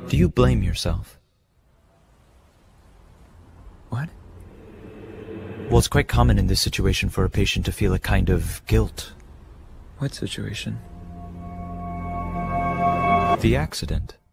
Do you blame yourself? What? Well, it's quite common in this situation for a patient to feel a kind of guilt. What situation? The accident.